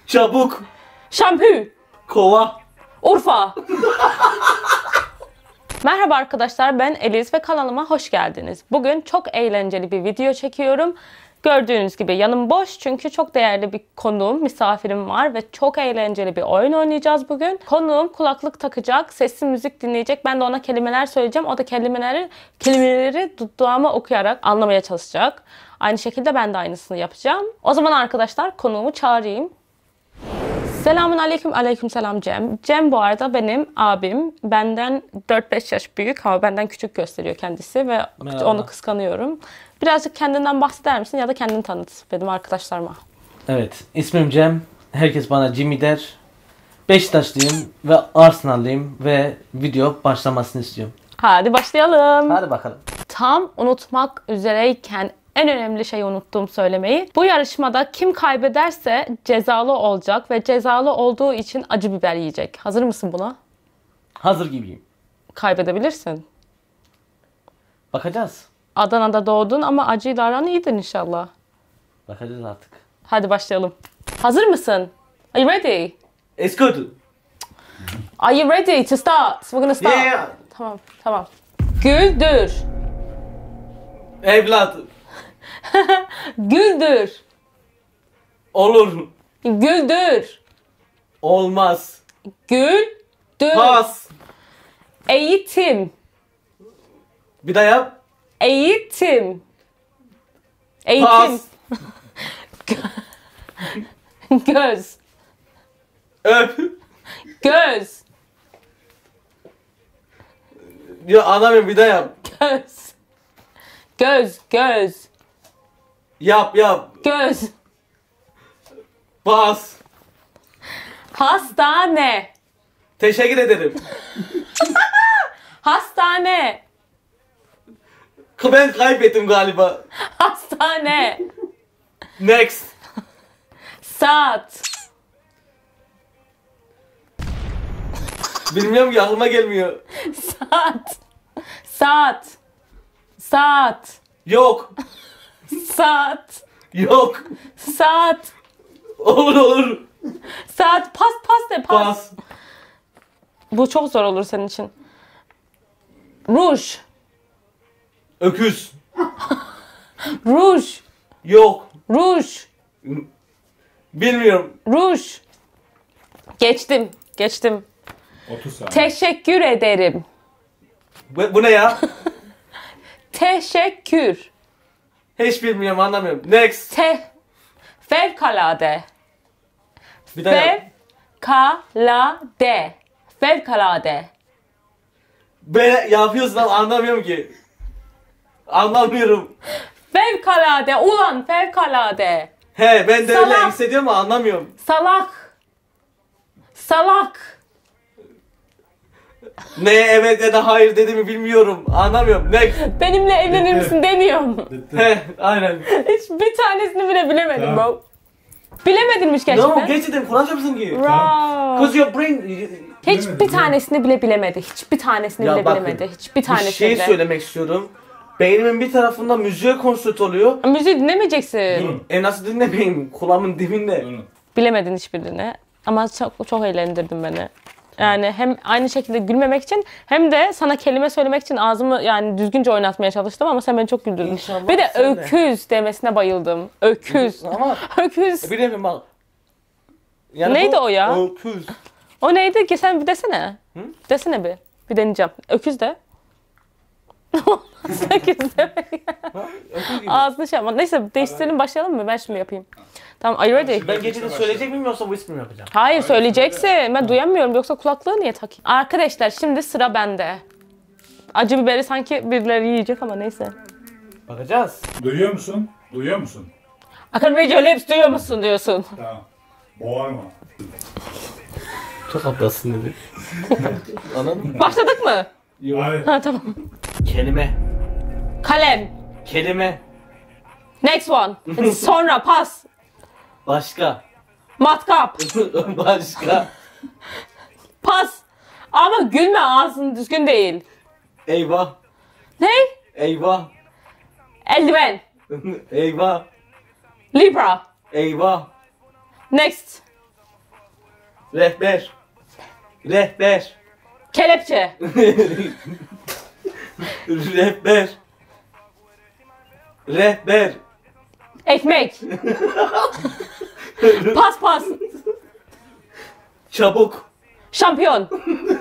Çabuk. Şampu. Kova. Urfa. Merhaba arkadaşlar, ben Eliz ve kanalıma hoş geldiniz. Bugün çok eğlenceli bir video çekiyorum. Gördüğünüz gibi yanım boş çünkü çok değerli bir konuğum, misafirim var ve çok eğlenceli bir oyun oynayacağız bugün. Konuğum kulaklık takacak, sesli müzik dinleyecek. Ben de ona kelimeler söyleyeceğim. O da kelimeleri dudağıma okuyarak anlamaya çalışacak. Aynı şekilde ben de aynısını yapacağım. O zaman arkadaşlar konuğumu çağırayım. Selamun aleyküm, aleyküm selam Cem. Cem bu arada benim abim. Benden 4-5 yaş büyük ama benden küçük gösteriyor kendisi ve Merhaba. onu kıskanıyorum. Birazcık kendinden bahseder misin ya da kendini tanıt benim arkadaşlarıma. Evet, ismim Cem. Herkes bana Jimmy der. Beşiktaşlıyım ve Arsenal'lıyım ve video başlamasını istiyorum. Hadi başlayalım. Hadi bakalım. Tam unutmak üzereyken en önemli şeyi unuttum söylemeyi. Bu yarışmada kim kaybederse cezalı olacak ve cezalı olduğu için acı biber yiyecek. Hazır mısın buna? Hazır gibiyim. Kaybedebilirsin. Bakacağız. Adana'da doğdun ama acıyla aran iyidir inşallah. Bakacağız artık. Hadi başlayalım. Hazır mısın? Are you ready? It's good. Are you ready to start? We're gonna start. Yeah. Tamam. Güldür. Evlat. Güldür. Olur. Güldür. Olmaz. Güldür. Pas. Eğitim. Bir daha yap. Eğitim. Pas. Göz. Öp. Göz. Ya anlamıyorum, bir daha yap. Göz. Göz. Yap. Göz. Pas. Hastane. Teşekkür ederim. Hastane. Ben kaybettim galiba. Hastane. Next. Saat. Bilmiyorum ki, aklıma gelmiyor. Saat. Yok. Saat. Yok. Saat. Olur. Saat. Pas de pas. Pas. Bu çok zor olur senin için. Ruj. Öküz. Ruj. Yok. Ruj. Bilmiyorum. Ruj. Geçtim. 30 saniye. Teşekkür ederim. Bu ne ya? Teşekkür. Hiç bilmiyorum, anlamıyorum. Next. Fevkalade. Bir daha yap. Fevkalade. Ben yapıyorsun ama anlamıyorum ki. Anlamıyorum. Fevkalade. Ulan fevkalade. He, ben de öyle Salak. hissediyorum ama anlamıyorum. Salak. Ne evet ya da hayır dediğimi bilmiyorum. Anlamıyorum. Next. Benimle evlenir misin demiyorum. He, aynen. Hiçbir tanesini bile bilemedim Tamam. bro. Bilemedinmiş gerçekten. No, gerçekten kullanacak mısın ki? Wow. Cause your brain... Hiçbir tanesini bile bilemedi. Hiçbir tanesini Ya bile bakın, bilemedi. Hiçbir Bir tanesini şey bile. söylemek istiyorum. Beynimin bir tarafında müziğe konsantre oluyor. Müziği dinlemeyeceksin. Durun. Nasıl dinlemeyeyim? Kulağımın dibinde. Durun. Bilemedin hiçbirini. Ama çok eğlendirdin beni. Yani hem aynı şekilde gülmemek için hem de sana kelime söylemek için ağzımı yani düzgünce oynatmaya çalıştım ama sen beni çok güldürdün. İnşallah Bir de sen de. öküz demesine bayıldım. Öküz. Ama Öküz. bir de bak. Yani Neydi bu o ya? Öküz. O neydi ki sen bir desene. Hı? Desene bir. Bir deneyeceğim. Öküz de. Öküz de. Öküz gibi. Ağzını şey yapma. Neyse değiştirelim başlayalım mı? Ben şimdi yapayım. Tamam, are you ready? Ben gece de söyleyecek miyim yoksa bu ismi mi yapacağım? Hayır söyleyeceksin. Ben duyamıyorum yoksa kulaklığı niye takayım? Arkadaşlar şimdi sıra bende. Acı biberi sanki birileri yiyecek ama neyse. Bakacağız. Duyuyor musun? Duyuyor musun? Akın video lips duyuyor musun diyorsun. Tamam. Boğarma. Çok ablasın dedi. Anladın mı? Başladık mı? Hadi. Ha tamam. Kelime. Kalem. Kelime. Next one. Sonra pas. Başka. Matkap. Başka. Pas. Ama gülme, ağzın düzgün değil. Eyvah. Ne? Eyvah. Eldiven. Eyvah. Libra. Eyvah. Next. Rehber. Rehber. Kelepçe. Rehber. Rehber. Ekmek. Paspas. Çabuk. Şampiyon.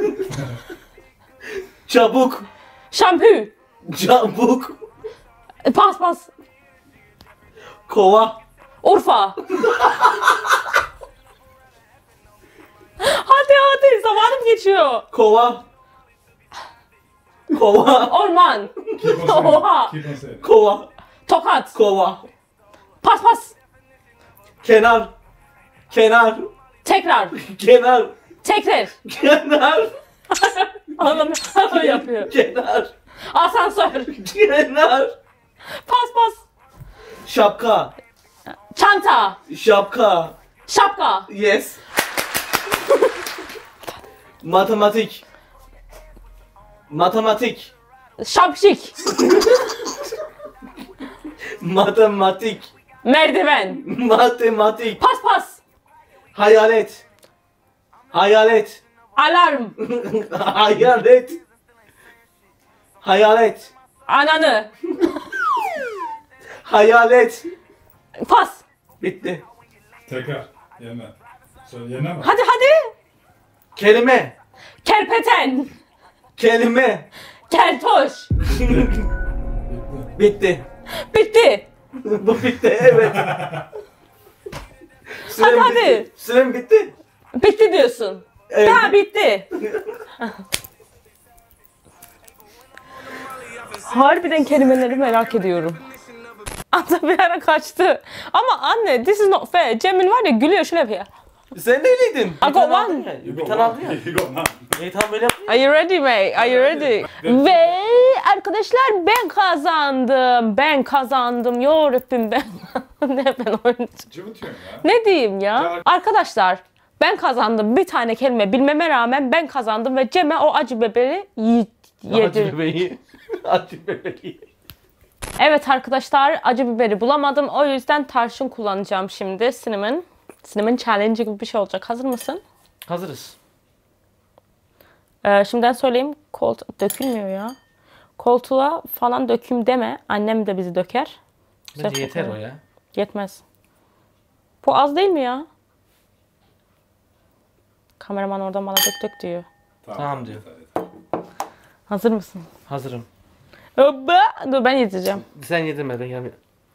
Çabuk. Şampü. Çabuk. Paspas. Kova. Urfa. Hadi zamanım geçiyor. Kova. Kova. Orman. Keep on Oha. saying. Keep on saying. Kova. Tokat. Kova. Paspas. Kenar. Kenar. Tekrar. Kenar. Tekrar. Kenar. Adam yapıyor. Kenar. Asansör. Kenar. Paspas. Şapka. Çanta. Şapka. Şapka. Yes. Matematik. Matematik. Şapşik. Matematik. Merdiven. Matematik. Paspas. Hayalet. Hayalet. Alarm. Hayalet. Hayalet. Ananı. Hayalet. Pas. Bitti. Tekrar. Yeniden. Söyle yeniden mi? Hadi. Kelime. Kerpeten. Kelime. Keltoş. Bitti. Bitti. Bu bitti, evet. Sürem Hadi. bitti. Sürem bitti. Bitti diyorsun. Evet. Ha bitti. Harbiden kelimeleri merak ediyorum. Ata bir ara kaçtı. Ama anne this is not fair. Cemil var ya gülüyor şöyle yapıyor. Sen neyleydin? I got one. Bir tane aldın ya. You got none. İyi tamam böyle yapayım. Are you ready mate? Are you ready? Ve arkadaşlar ben kazandım. Ben kazandım. Ya Rabbim ben. Ne ben oyuncu. Cıvıtıyorum ya. Ne diyeyim ya? Arkadaşlar ben kazandım. Bir tane kelime bilmeme rağmen ben kazandım ve Cem'e o acı biberi Acı yedim. bebeği. Acı bebeği. Evet arkadaşlar acı biberi bulamadım. O yüzden tarçın kullanacağım şimdi. Cinnamon challenge gibi bir şey olacak. Hazır mısın? Hazırız. Şimdiden söyleyeyim. Dökülmüyor ya. Koltuğa falan döküm deme. Annem de bizi döker. Bence yeter o ya. Yetmez. Bu az değil mi ya? Kameraman oradan bana dök diyor. Tamam diyor. Hazır mısın? Hazırım. Hoppa! Dur ben izleyeceğim. Sen yedirme ben yani.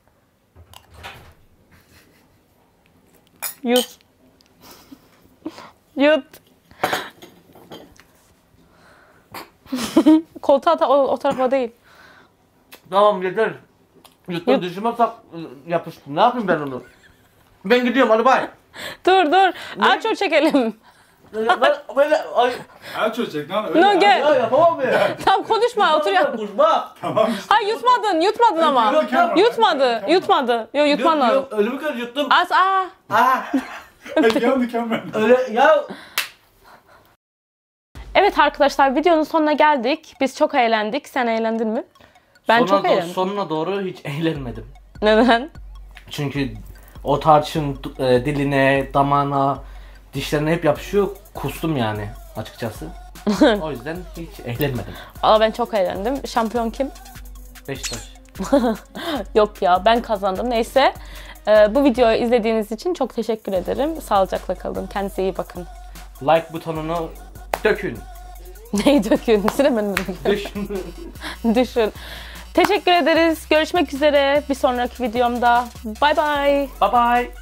Yut. Yut. Koltuğa da o tarafa değil. Tamam yeter. Yuttum dişime yapıştı. Ne yapayım ben onu? Ben gidiyorum hadi bay. Dur. Aç o çekelim. Ben böyle ay Her çocuk lan öyle. No gel. ya yapamam ya. Tamam konuşma otur ya. Kuşma. Tamam işte. Hayır yutmadın ama. Yok, yok. Yutmadı. Yok yutman lazım. Yok ölümü kör yuttum. Az Ya mükemmel. Öyle ya. Evet arkadaşlar videonun sonuna geldik. Biz çok eğlendik. Sen eğlendin mi? Ben çok eğlendim. Sonuna doğru hiç eğlenmedim. Neden? Çünkü o tarçın diline, damağına, dişlerine hep yapışıyor. Kustum yani açıkçası. O yüzden hiç eğlenmedim. Valla ben çok eğlendim. Şampiyon kim? Beşiktaş. Yok ya ben kazandım. Neyse. Bu videoyu izlediğiniz için çok teşekkür ederim. Sağlıcakla kalın. Kendinize iyi bakın. Like butonunu dökün. Neyi dökün? Sinemen mi Düşün. Düşün. Teşekkür ederiz. Görüşmek üzere bir sonraki videomda. Bye bye. Bye bye.